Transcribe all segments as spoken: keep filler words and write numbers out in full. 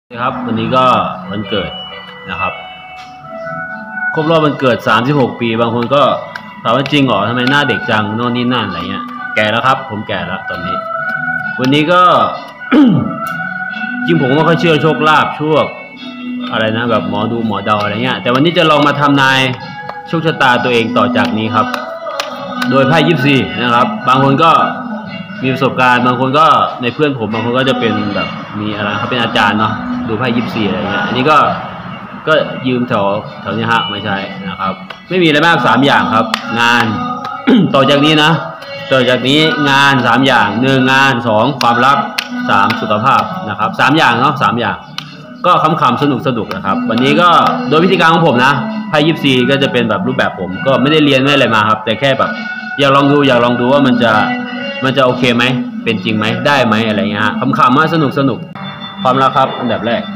ครับวันนี้ก็วันเกิดนะครับครบรอบวันเกิดสามสิบหกปีบางคนก็ถามว่าจริงเหรอทำไมหน้าเด็กจังโน่นนี่นั่นอะไรเงี้ยแก่แล้วครับผมแก่แล้วตอนนี้วันนี้ก็ จริงผมไม่ค่อยเชื่อโชคลาภโชคอะไรนะแบบหมอดูหมอเดาอะไรเงี้ยแต่วันนี้จะลองมาทำนายโชคชะตาตัวเองต่อจากนี้ครับโดยไพ่ยิปซีนะครับบางคนก็มีประสบการณ์บางคนก็ในเพื่อนผมบางคนก็จะเป็นแบบมีอะไรเขาเป็นอาจารย์เนาะดูไพ่ยิปซีอะไรเงี้ยอันนี้ก็ก็ยืมแถวแถวนี้ฮะไม่ใช่นะครับไม่มีอะไรมากสามอย่างครับงาน ต่อจากนี้นะต่อจากนี้งานสามอย่างหนึ่งงานสองความรักสามสุขภาพนะครับสามอย่างเนาะสามอย่างก็ขำๆสนุกสนุกนะครับวันนี้ก็โดยวิธีการของผมนะไพ่ยิปซีก็จะเป็นแบบรูปแบบผมก็ไม่ได้เรียนไม่อะไรมาครับแต่แค่แบบอยากลองดูอยากลองดูว่ามันจะมันจะโอเคไหมเป็นจริงไหมได้ไหมอะไรเงี้ยขำๆมาสนุกสนุกความรักครับอันดับแรก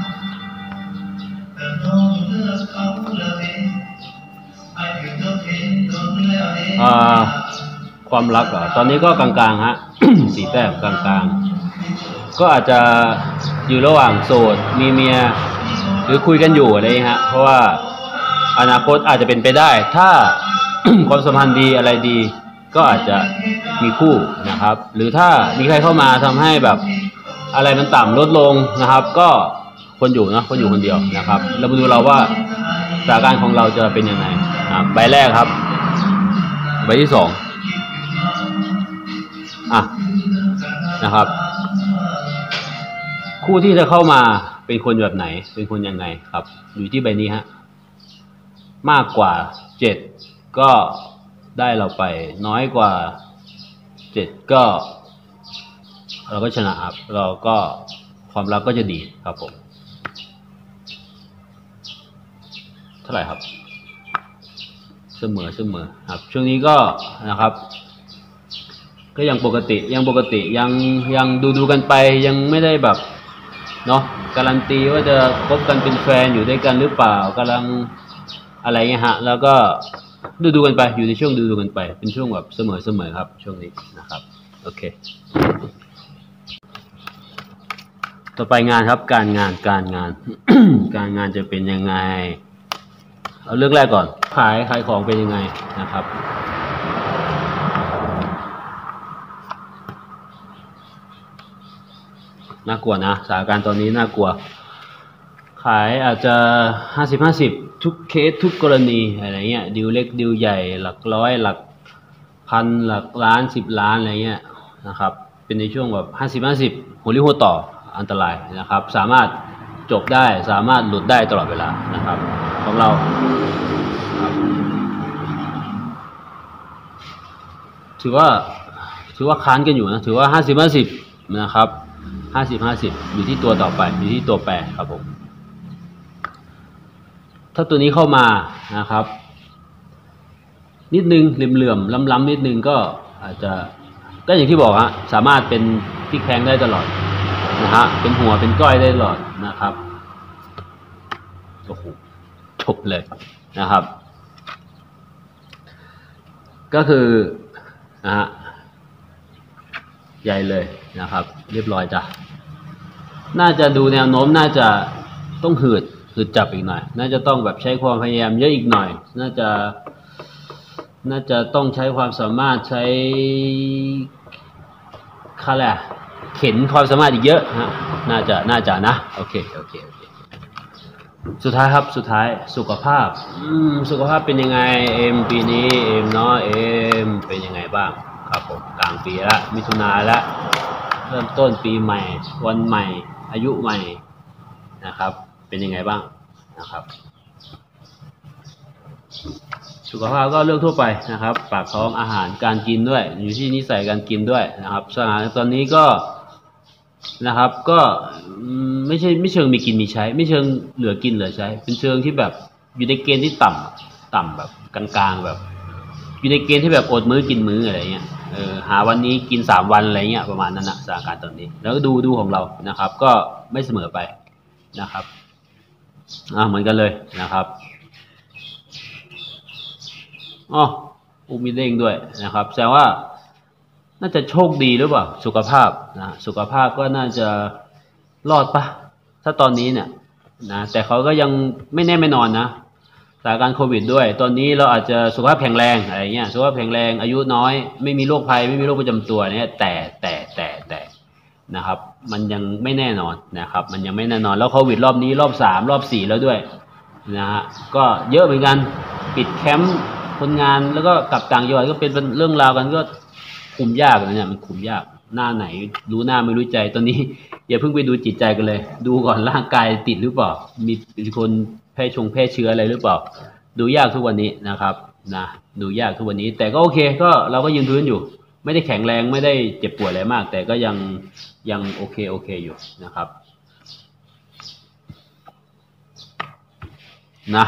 อ่าความรักเหรอตอนนี้ก็กลางๆฮะ สี่แต้มกลางๆก็อาจจะอยู่ระหว่างโสดมีเมียหรือคุยกันอยู่อะไรฮะเพราะว่าอนาคตอาจจะเป็นไปได้ถ้า ความสัมพันธ์ดีอะไรดีก็อาจจะมีคู่นะครับหรือถ้ามีใครเข้ามาทำให้แบบอะไรมันต่ำลดลงนะครับก็คนอยู่นะคนอยู่คนเดียวนะครับเรามาดูเราว่าสถานการณ์ของเราจะเป็นยังไงใบแรกครับใบที่สองอ่ะนะครับคู่ที่จะเข้ามาเป็นคนแบบไหนเป็นคนยังไงครับอยู่ที่ใบนี้ฮะมากกว่าเจ็ดก็ได้เราไปน้อยกว่าเจ็ดก็เราก็ชนะครับเราก็ความรักก็จะดีครับผมเท่าไหร่ครับเสมอเสมอครับช่วงนี้ก็นะครับก็ยังปกติยังปกติยังยังดูดูกันไปยังไม่ได้แบบเนาะการันตีว่าจะคบกันเป็นแฟนอยู่ด้วยกันหรือเปล่ากำลังอะไรเงี้ยฮะแล้วก็ดูดูกันไปอยู่ในช่วงดูดูกันไปเป็นช่วงแบบเสมอเสมอครับช่วงนี้นะครับโอเคต่อไปงานครับการงานการงาน การงานจะเป็นยังไงเอาเรื่องแรกก่อนขายขายของเป็นยังไงนะครับน่ากลัวนะสถานการณ์ตอนนี้น่ากลัวขายอาจจะห้าสิบห้าสิบทุกเคสทุกกรณีอะไรเงี้ยดิวเล็กดิวใหญ่หลักร้อยหลักพันหลักล้านสิบล้านอะไรเงี้ยนะครับเป็นในช่วงแบบห้าสิบห้าสิบหัวริ้วหัวต่ออันตรายนะครับสามารถจบได้สามารถหลุดได้ตลอดเวลานะครับของเราถือว่าถือว่าค้านกันอยู่นะถือว่าห้าสิบห้าสิบนะครับห้าสิบห้าสิบอยู่ที่ตัวต่อไปอยู่ที่ตัวแปรครับผมถ้าตัวนี้เข้ามานะครับนิดนึงเหลื่อมๆล้ำๆนิดนึงก็อาจจะก็อย่างที่บอกฮะสามารถเป็นพลิกแพลงได้ตลอดนะฮะเป็นหัวเป็นก้อยได้ตลอดนะครับโอ้โหจบเลยนะครับก็คือนะฮะใหญ่เลยนะครับเรียบร้อยจ้ะน่าจะดูแนวโน้มน่าจะต้องหืดหืดจับอีกหน่อยน่าจะต้องแบบใช้ความพยายามเยอะอีกหน่อยน่าจะน่าจะต้องใช้ความสามารถใช้ค่ะแหละเข็นความสามารถอีกเยอะฮะน่าจะน่าจะนะโอเคโอเคโอเคสุดท้ายครับสุดท้ายสุขภาพอืมสุขภาพเป็นยังไงเอ็มปีนี้เอ็มเนาะเอ็มเป็นยังไงบ้างครับผมกลางปีละมิถุนาละเริ่มต้นปีใหม่วันใหม่อายุใหม่นะครับเป็นยังไงบ้างนะครับสุขภาพก็เรื่องทั่วไปนะครับปากท้องอาหารการกินด้วยอยู่ที่นิสัยการกินด้วยนะครับสถานตอนนี้ก็นะครับก็ไม่ใช่ไม่เชิงมีกินมีใช้ไม่เชิงเหลือกินเหลือใช้เป็นเชิงที่แบบอยู่ในเกณฑ์ที่ต่ำต่ำแบบกลางๆแบบอยู่ในเกณฑ์ที่แบบอดมื้อกินมื้ออะไรเงี้ยเออหาวันนี้กินสามวันอะไรเงี้ยประมาณนั้นนะสถานการณ์ตอนนี้แล้วดูดูของเรานะครับก็ไม่เสมอไปนะครับอ่าเหมือนกันเลยนะครับอ๋ออุมีเด้งด้วยนะครับแสดงว่าน่าจะโชคดีหรือเปล่าสุขภาพนะสุขภาพก็น่าจะรอดปะถ้าตอนนี้เนี่ยนะแต่เขาก็ยังไม่แน่ไม่นอนนะสถานการณ์โควิดด้วยตอนนี้เราอาจจะสุขภาพแข็งแรงอะไรเงี้ยสุขภาพแข็งแรงอายุน้อยไม่มีโรคภัยไม่มีโรคประจำตัวเนี่ยแต่แต่แต่แต่นะครับมันยังไม่แน่นอนนะครับมันยังไม่แน่นอนแล้วโควิดรอบนี้รอบสามรอบสี่แล้วด้วยนะฮะก็เยอะเหมือนกันปิดแคมป์คนงานแล้วก็กลับต่างจังหวัดก็เป็นเรื่องราวกันก็คุมยากนะเนี่ยมันคุมยากหน้าไหนรู้หน้าไม่รู้ใจตอนนี้อย่าเพิ่งไปดูจิตใจกันเลยดูก่อนร่างกายติดหรือเปล่ามีคนแพร่ชงแพร่เชื้ออะไรหรือเปล่าดูยากทุกวันนี้นะครับนะดูยากทุกวันนี้แต่ก็โอเคก็เราก็ยืนพื้นอยู่ไม่ได้แข็งแรงไม่ได้เจ็บปวดอะไรมากแต่ก็ยังยังโอเคโอเคอยู่นะครับนะ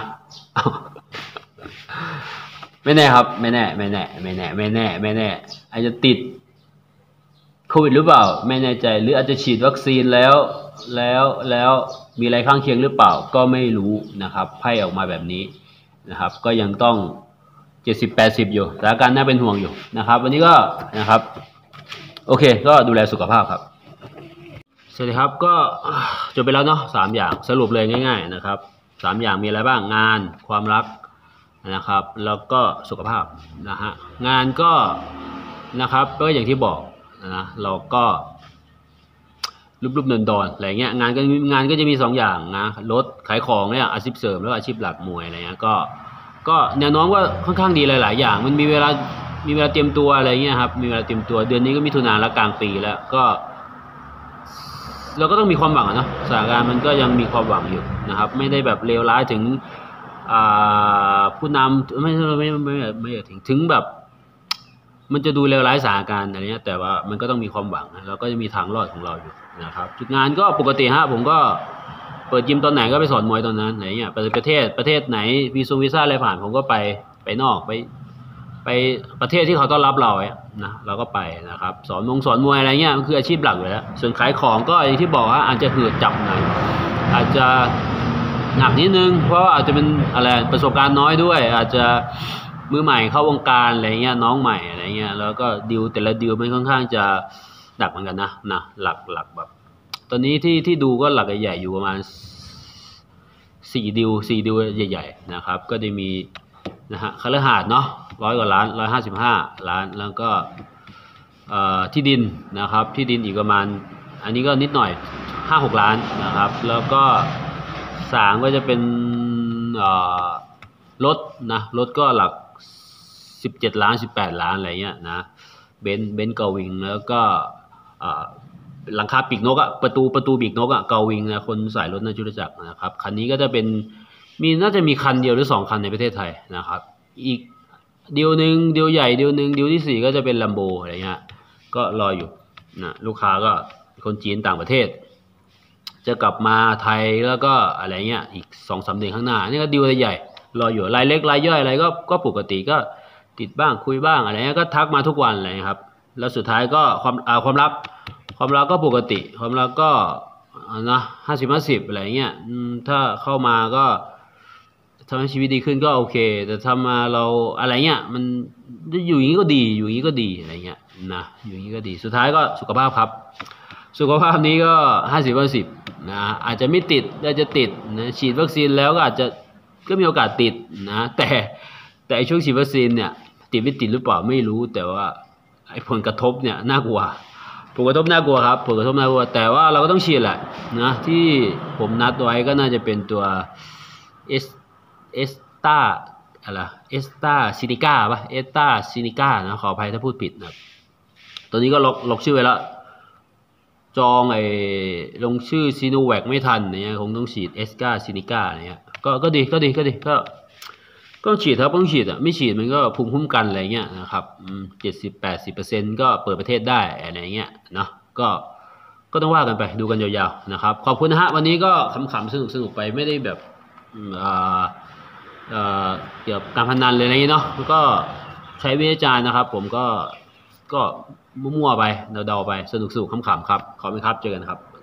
ไม่แน่ครับไม่แน่ไม่แน่ไม่แน่ไม่แน่ไม่แน่อาจจะติดโควิดหรือเปล่าไม่แน่ใจหรืออาจจะฉีดวัคซีนแล้วแล้วแล้วมีอะไรข้างเคียงหรือเปล่าก็ไม่รู้นะครับไพ่ออกมาแบบนี้นะครับก็ยังต้องเจ็ดสิบแปดสิบอยู่สถานการณ์น่าเป็นห่วงอยู่นะครับวันนี้ก็นะครับโอเคก็ดูแลสุขภาพครับสวัสดีครับก็จบไปแล้วเนาะสามอย่างสรุปเลยง่ายๆนะครับสามอย่างมีอะไรบ้างงานความรักนะครับแล้วก็สุขภาพนะฮะงานก็นะครับก็อย่างที่บอกนะเราก็รูปๆดอนๆอะไรเงี้ยงานก็งานก็จะมีสองอย่างนะรถขายของเนี่ยอาชีพเสริมแล้วอาชีพหลักมวยอะไรเงี้ยก็ก็แนวโน้มว่าค่อนข้างดีหลายๆอย่างมันมีเวลามีเวลาเตรียมตัวอะไรเงี้ยครับมีเวลาเตรียมตัวเดือนนี้ก็มิถุนายนแล้วกลางปีแล้วก็เราก็ต้องมีความหวังนะสถานการณ์มันก็ยังมีความหวังอยู่นะครับไม่ได้แบบเลวร้ายถึงผู้นำไม่ไม่ไม่ไม่ไม่ถึงถึงแบบมันจะดูเลวร้ายสถานการณ์อะไรเงี้ยแต่ว่ามันก็ต้องมีความหวังเราก็จะมีทางรอดของเราอยู่นะครับจุดงานก็ปกติฮะผมก็เปิดยิมตอนไหนก็ไปสอนมวยตอนนั้นไหนเงี้ยไปประเทศประเทศไหนวีซ่าวีซ่าอะไรผ่านผมก็ไปไปนอกไปไปประเทศที่เขาต้อนรับเราเนี่ยนะเราก็ไปนะครับสอนมงสอนมวยอะไรเงี้ยมันคืออาชีพหลักอยู่แล้วส่วนขายของก็อย่างที่บอกว่าอาจจะหืดจับหน่อยอาจจะหนักนิดนึงเพราะว่าอาจจะเป็นอะไรประสบการณ์น้อยด้วยอาจจะมือใหม่เข้าวงการอะไรเงี้ยน้องใหม่อะไรเงี้ยแล้วก็ดิวแต่ละดิวมันค่อนข้างจะหนักเหมือนกันนะนะหลักหลักแบบตอนนี้ที่ที่ดูก็หลักใหญ่ๆอยู่ประมาณสี่ดิวสี่ดิวใหญ่ๆนะครับก็จะมีนะฮะคฤหาสน์เนาะร้อยกว่าล้านร้อยห้าสิบห้าล้านแล้วก็ที่ดินนะครับที่ดินอีกประมาณอันนี้ก็นิดหน่อยห้าหกล้านนะครับแล้วก็สามก็จะเป็นรถนะรถก็หลักสิบเจ็ดล้านสิบแปดล้านอะไรเงี้ยนะเบนเบนเกาวิงแล้วก็หลังคาปีกนกอะประตูประตูปีกนกอะเกาวิงนะคนสายรถในจุลจักรนะครับคันนี้ก็จะเป็นมีน่าจะมีคันเดียวหรือสองคันในประเทศไทยนะครับอีกเดียวหนึ่งเดียวใหญ่เดียวหนึ่งเดียวที่สี่ก็จะเป็นลัมโบอะไรเงี้ยก็รออยู่นะลูกค้าก็คนจีนต่างประเทศจะกลับมาไทยแล้วก็อะไรเงี้ยอีกสองสามเดือนข้างหน้านี่ก็ดีลใหญ่รออยู่รายเล็กรายย่อยอะไรก็ก็ปกติก็ติดบ้างคุยบ้างอะไรเงี้ยก็ทักมาทุกวันเลยครับแล้วสุดท้ายก็ความอ่าความรักความรักก็ปกติความรักก็นะห้าสิบห้าสิบอะไรเงี้ยถ้าเข้ามาก็ทำให้ชีวิตดีขึ้นก็โอเคแต่ทำมาเราอะไรเงี้ยมันอยู่อย่างนี้ก็ดีอยู่อย่างนี้ก็ดีอะไรเงี้ยนะอยู่อย่างนี้ก็ดีสุดท้ายก็สุขภาพครับสุขภาพนี้ก็ห้าสิบห้าสิบนะอาจจะไม่ติดอาจจะติดนะฉีดวัคซีนแล้วก็อาจจะก็มีโอกาสติดนะแต่แต่ช่วงฉีดวัคซีนเนี่ยติดไม่ติดหรือเปล่าไม่รู้แต่ว่าไอ้ผลกระทบเนี่ยน่ากลัวผลกระทบน่ากลัวครับผลกระทบน่ากลัวแต่ว่าเราก็ต้องฉีดแหละนะที่ผมนัดไว้ก็น่าจะเป็นตัวเอสเอสตาอะไรเอสตาซินิก้าป่ะเอสตาซินิก้านะขออภัยถ้าพูดผิดนะตัวนี้ก็ล็อกล็อกชื่อไว้แล้วจองไอ้ลงชื่อซีโนแวคไม่ทันเนี่ยคงต้องฉีดเอสกาซินิก้าเนี่ยก็ก็ดีก็ดีก็ดีก็ก็ฉีดครับต้องฉีดอ่ะไม่ฉีดมันก็ภูมิคุ้มกันอะไรเงี้ยนะครับเจ็ดสิบแปดสิบเปอร์เซ็นต์ก็เปิดประเทศได้อะไรเงี้ยเนาะก็ก็ต้องว่ากันไปดูกันยาวๆนะครับขอบคุณนะฮะวันนี้ก็ขำๆสนุกสนุกไปไม่ได้แบบอ่าเกี่ยวกับการพนันเลยอะไรเงี้ยเนาะก็ใช้วิจารณ์นะครับผมก็ก็มั่วๆไปเดาๆไปสนุกๆขำๆครับขอบคุณครับเจอกันครับ